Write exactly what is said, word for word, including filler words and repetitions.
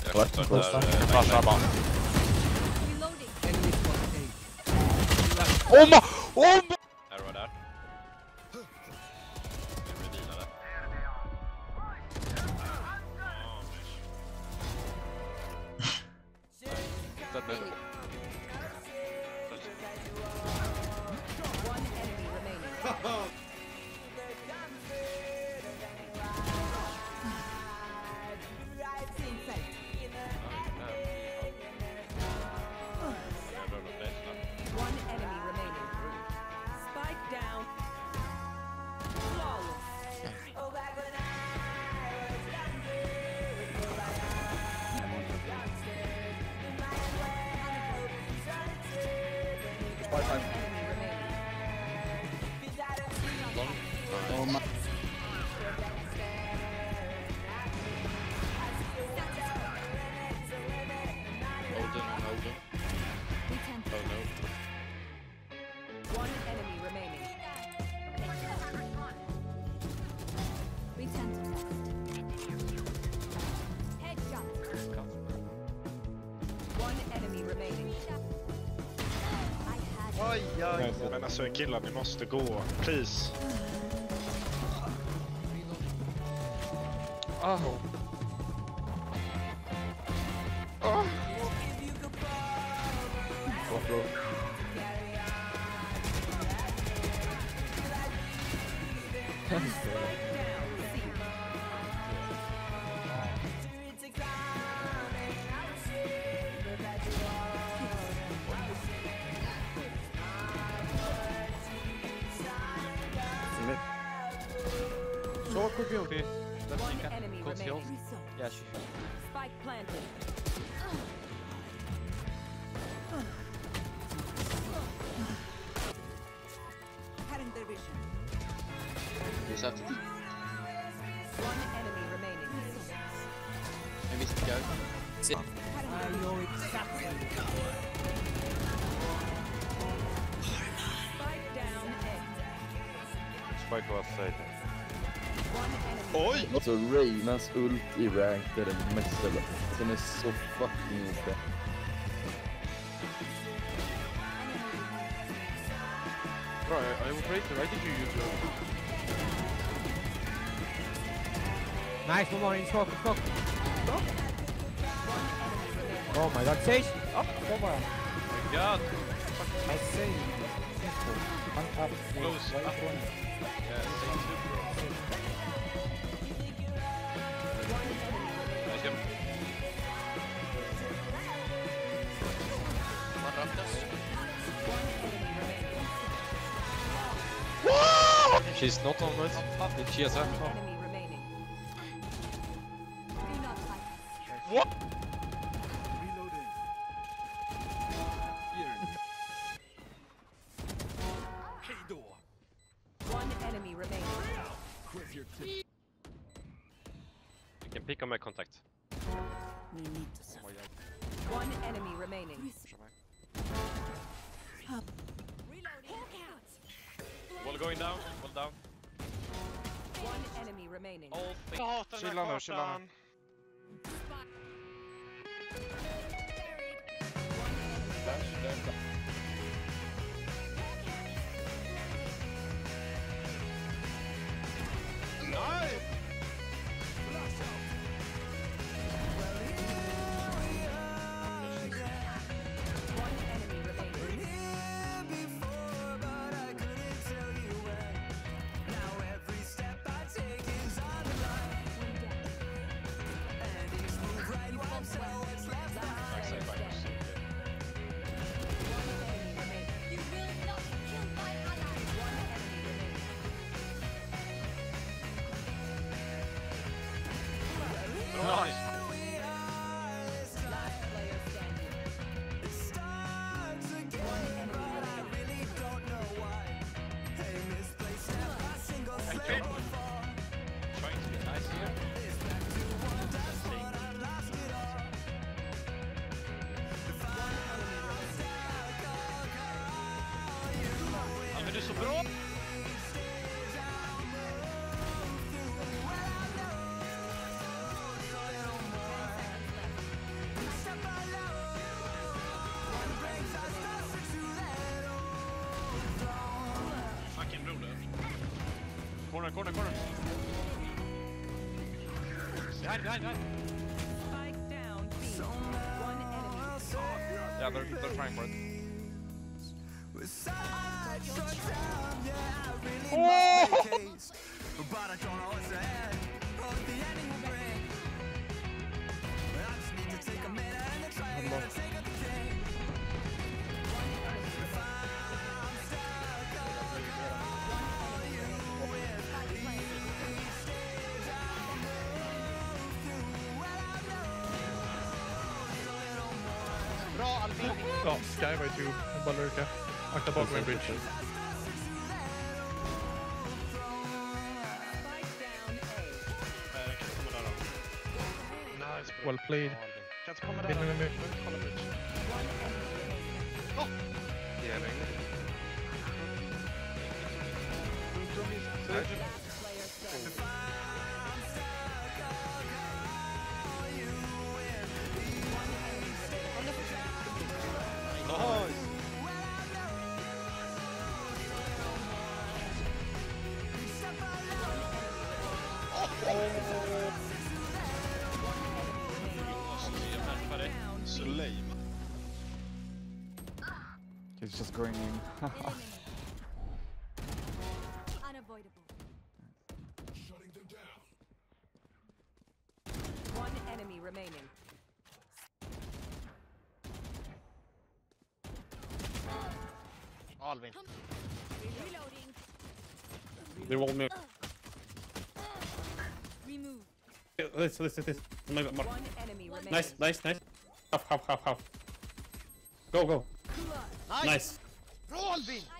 What? Flashar bara. Om! Om! Arrow där. Oh my. Olden on Olden. Oh no. One enemy remaining. We tend to next. Headshot. One enemy remaining. Aj, aj. Men alltså killar, ni måste gå. Please. Oh. Oh. What, bro? So could be okay. One enemy remaining. Yeah, she. Spike planted. Cutting their vision. Just have to. One enemy remaining. Maybe it's go. Sit. I know exactly. Spike down A. Spike was side. One enemy. Oj! Alltså Reynas ult i ranked är det mesta. Den är så fucking O P. Bro, I, I was right. Why did you use your... Nice, one more in smoke, smoke. Smoke? Oh my god, Sage! Up, over. Oh my god! I say. One up. Close, Right up. one. Yeah, same too, bro. Nice jump. One raft us. She's not on it. She has a... Enemy remaining. Do not fight us. What? One enemy remaining. You can pick on my contact. We need to survive. One enemy remaining. Wall going down, wall down. One enemy remaining. All things. Jag hatar den Chilla här nu, chilla kartan. Nej! One enemy remaining. Backside by us. Corner, corner. Behind, behind, behind. Spike down. B. One enemy. Yeah, they're, they're trying for it. Bra Albin! Ja, Sky var ju tur. Bara lurka. Akta bakom en bridge. Spike down A. Nej, jag kan inte komma där då. Nice bro. Well played. Kan inte komma där Nej, då. nej, nej. Kolla bridge. Jävlar. Last player standing. Nice! Så lame. He's just going in. Unavoidable. One enemy remaining. Alvin. Reloading. They won't move. Remove. This, this, this, this. My, my. One enemy remaining. Nice, nice, nice. Half, half, half, half. Go, go. Nice. Bra Albin!